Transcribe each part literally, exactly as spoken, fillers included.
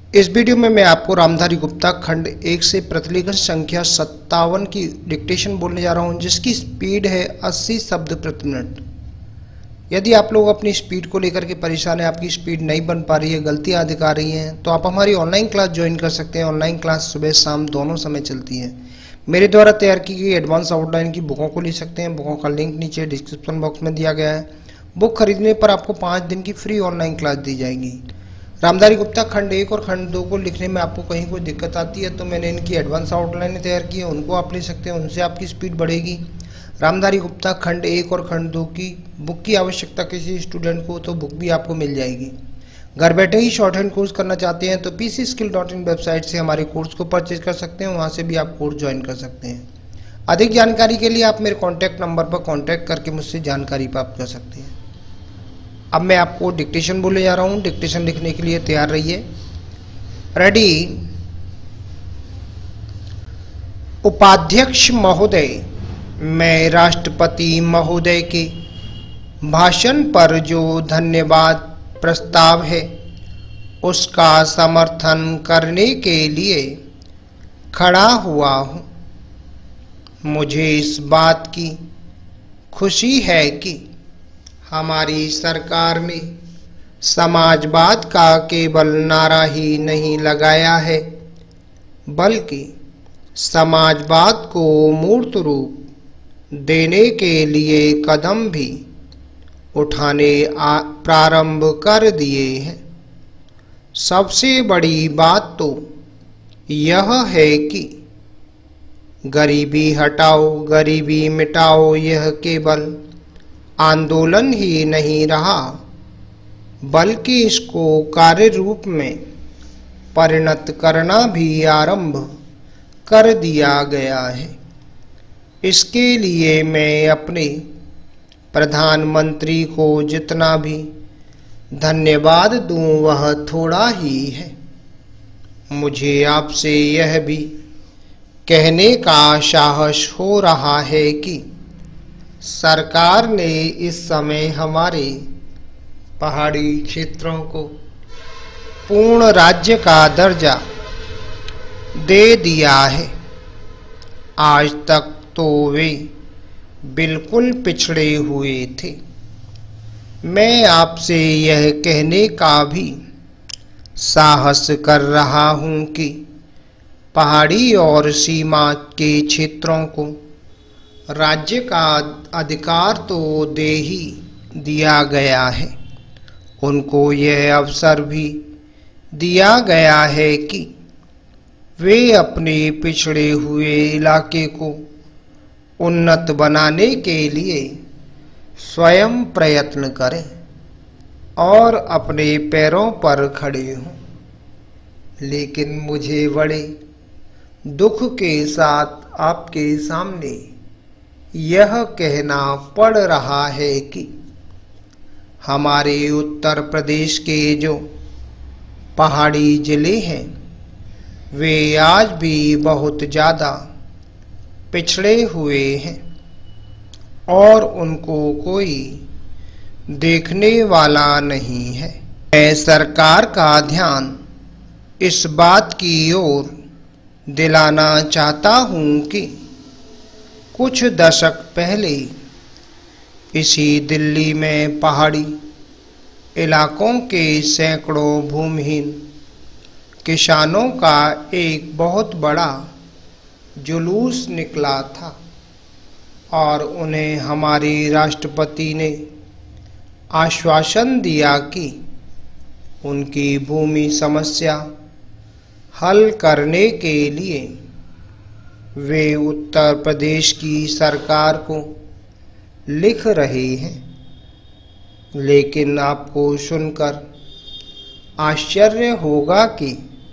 इस वीडियो में मैं आपको रामधारी गुप्ता खंड एक से प्रतिलेखन संख्या सत्तावन की डिक्टेशन बोलने जा रहा हूं, जिसकी स्पीड है अस्सी शब्द प्रति मिनट। यदि आप लोग अपनी स्पीड को लेकर के परेशान हैं, आपकी स्पीड नहीं बन पा रही है, गलतियां दिखा रही हैं, तो आप हमारी ऑनलाइन क्लास ज्वाइन कर सकते हैं। ऑनलाइन क्लास सुबह शाम दोनों समय चलती है। मेरे द्वारा तैयार की गई एडवांस आउटलाइन की बुकों को ले सकते हैं। बुकों का लिंक नीचे डिस्क्रिप्शन बॉक्स में दिया गया है। बुक खरीदने पर आपको पाँच दिन की फ्री ऑनलाइन क्लास दी जाएगी। रामधारी गुप्ता खंड एक और खंड दो को लिखने में आपको कहीं कोई दिक्कत आती है तो मैंने इनकी एडवांस आउटलाइन तैयार की है, उनको आप ले सकते हैं, उनसे आपकी स्पीड बढ़ेगी। रामधारी गुप्ता खंड एक और खंड दो की बुक की आवश्यकता किसी स्टूडेंट को तो बुक भी आपको मिल जाएगी। घर बैठे ही शॉर्ट हैंड कोर्स करना चाहते हैं तो P C skill dot in website से हमारे कोर्स को परचेज कर सकते हैं, वहाँ से भी आप कोर्स ज्वाइन कर सकते हैं। अधिक जानकारी के लिए आप मेरे कॉन्टैक्ट नंबर पर कॉन्टैक्ट करके मुझसे जानकारी प्राप्त कर सकते हैं। अब मैं आपको डिक्टेशन बोले जा रहा हूँ। डिक्टेशन लिखने के लिए तैयार रहिए। रेडी। उपाध्यक्ष महोदय, मैं राष्ट्रपति महोदय के भाषण पर जो धन्यवाद प्रस्ताव है उसका समर्थन करने के लिए खड़ा हुआ हूँ। मुझे इस बात की खुशी है कि हमारी सरकार में समाजवाद का केवल नारा ही नहीं लगाया है, बल्कि समाजवाद को मूर्त रूप देने के लिए कदम भी उठाने प्रारंभ कर दिए हैं। सबसे बड़ी बात तो यह है कि गरीबी हटाओ, गरीबी मिटाओ यह केवल आंदोलन ही नहीं रहा, बल्कि इसको कार्य रूप में परिणत करना भी आरंभ कर दिया गया है। इसके लिए मैं अपने प्रधानमंत्री को जितना भी धन्यवाद दूं वह थोड़ा ही है। मुझे आपसे यह भी कहने का साहस हो रहा है कि सरकार ने इस समय हमारे पहाड़ी क्षेत्रों को पूर्ण राज्य का दर्जा दे दिया है। आज तक तो वे बिल्कुल पिछड़े हुए थे। मैं आपसे यह कहने का भी साहस कर रहा हूं कि पहाड़ी और सीमा के क्षेत्रों को राज्य का अधिकार तो दे ही दिया गया है, उनको यह अवसर भी दिया गया है कि वे अपने पिछड़े हुए इलाके को उन्नत बनाने के लिए स्वयं प्रयत्न करें और अपने पैरों पर खड़े हों। लेकिन मुझे बड़े दुख के साथ आपके सामने यह कहना पड़ रहा है कि हमारे उत्तर प्रदेश के जो पहाड़ी जिले हैं वे आज भी बहुत ज़्यादा पिछड़े हुए हैं और उनको कोई देखने वाला नहीं है। मैं सरकार का ध्यान इस बात की ओर दिलाना चाहता हूँ कि कुछ दशक पहले इसी दिल्ली में पहाड़ी इलाकों के सैकड़ों भूमिहीन किसानों का एक बहुत बड़ा जुलूस निकला था और उन्हें हमारे राष्ट्रपति ने आश्वासन दिया कि उनकी भूमि समस्या हल करने के लिए वे उत्तर प्रदेश की सरकार को लिख रहे हैं। लेकिन आपको सुनकर आश्चर्य होगा कि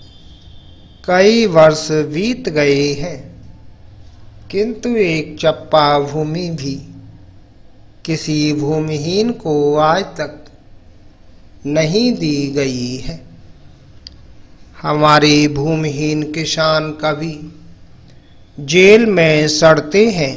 कई वर्ष बीत गए हैं, किंतु एक चप्पा भूमि भी किसी भूमिहीन को आज तक नहीं दी गई है। हमारे भूमिहीन किसान कभी जेल में सड़ते हैं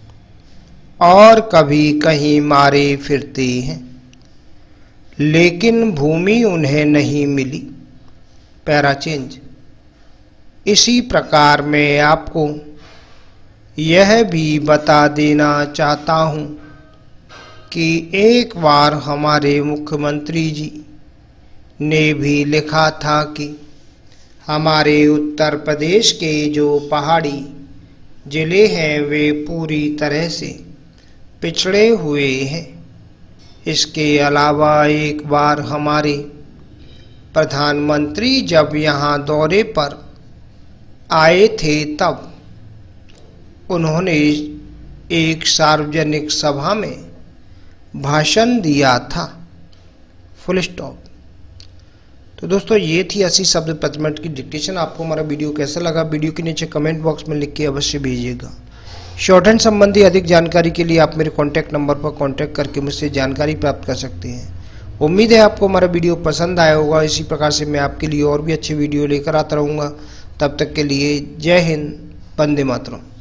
और कभी कहीं मारे फिरते हैं, लेकिन भूमि उन्हें नहीं मिली। Para change. इसी प्रकार मैं आपको यह भी बता देना चाहता हूं कि एक बार हमारे मुख्यमंत्री जी ने भी लिखा था कि हमारे उत्तर प्रदेश के जो पहाड़ी जिले हैं वे पूरी तरह से पिछड़े हुए हैं। इसके अलावा एक बार हमारे प्रधानमंत्री जब यहाँ दौरे पर आए थे तब उन्होंने एक सार्वजनिक सभा में भाषण दिया था। Full stop. तो दोस्तों ये थी अस्सी शब्द प्रति मिनट की डिक्टेशन। आपको हमारा वीडियो कैसा लगा वीडियो के नीचे कमेंट बॉक्स में लिख के अवश्य भेजिएगा। शॉर्ट हैंड संबंधी अधिक जानकारी के लिए आप मेरे कॉन्टैक्ट नंबर पर कॉन्टैक्ट करके मुझसे जानकारी प्राप्त कर सकते हैं। उम्मीद है आपको हमारा वीडियो पसंद आया होगा। इसी प्रकार से मैं आपके लिए और भी अच्छे वीडियो लेकर आता रहूँगा। तब तक के लिए जय हिंद, वंदे मातरम।